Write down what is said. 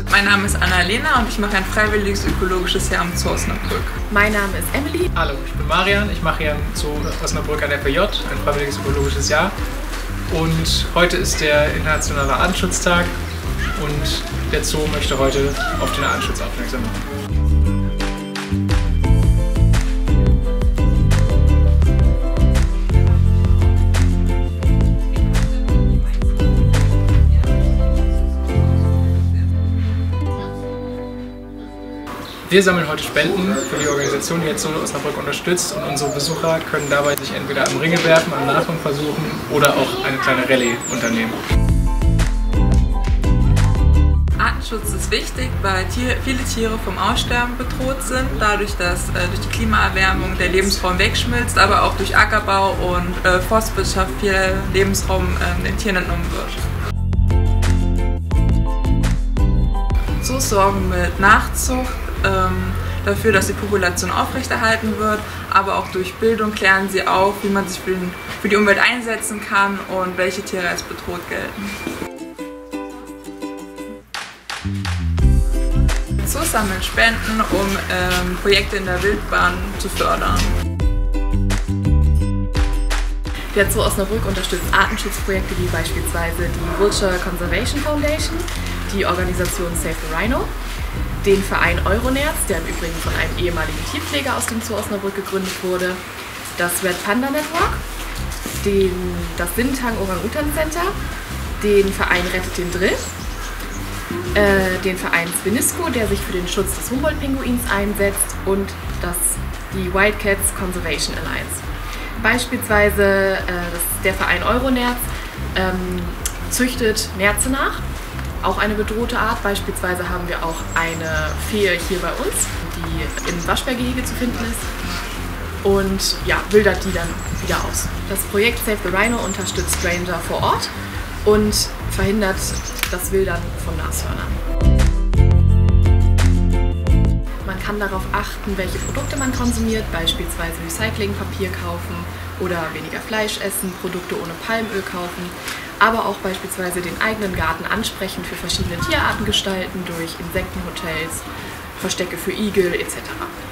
Mein Name ist Anna-Lena und ich mache ein freiwilliges ökologisches Jahr am Zoo Osnabrück. Mein Name ist Emily. Hallo, ich bin Marian. Ich mache hier am Zoo Osnabrück ein FJ, ein freiwilliges ökologisches Jahr. Und heute ist der internationale Artenschutztag und der Zoo möchte heute auf den Artenschutz aufmerksam machen. Wir sammeln heute Spenden für die Organisation, die jetzt Zoo Osnabrück unterstützt, und unsere Besucher können dabei sich entweder am Ringe werfen, am Nashorn versuchen oder auch eine kleine Rallye unternehmen. Artenschutz ist wichtig, weil viele Tiere vom Aussterben bedroht sind, dadurch, dass durch die Klimaerwärmung der Lebensraum wegschmilzt, aber auch durch Ackerbau und Forstwirtschaft viel Lebensraum den Tieren entnommen wird. Zoos sorgen mit Nachzucht dafür, dass die Population aufrechterhalten wird, aber auch durch Bildung klären sie auf, wie man sich für die Umwelt einsetzen kann und welche Tiere als bedroht gelten. Zoos sammeln Spenden, um Projekte in der Wildbahn zu fördern. Der Zoo Osnabrück unterstützt Artenschutzprojekte wie beispielsweise die Vulture Conservation Foundation, die Organisation Save the Rhino, den Verein Euronerz, der im Übrigen von einem ehemaligen Tierpfleger aus dem Zoo Osnabrück gegründet wurde, das Red Panda Network, das Sintang Orang-Utan Center, den Verein Rettet den Drill, den Verein Swinisco, der sich für den Schutz des Humboldt-Pinguins einsetzt, und die Wildcats Conservation Alliance. Beispielsweise der Verein Euronerz züchtet Nerze nach, auch eine bedrohte Art. Beispielsweise haben wir auch eine Fee hier bei uns, die im Waschbärgehege zu finden ist, und ja, wildert die dann wieder aus. Das Projekt Save the Rhino unterstützt Ranger vor Ort und verhindert das Wildern von Nashörnern. Man kann darauf achten, welche Produkte man konsumiert, beispielsweise Recyclingpapier kaufen oder weniger Fleisch essen, Produkte ohne Palmöl kaufen, aber auch beispielsweise den eigenen Garten ansprechend für verschiedene Tierarten gestalten durch Insektenhotels, Verstecke für Igel etc.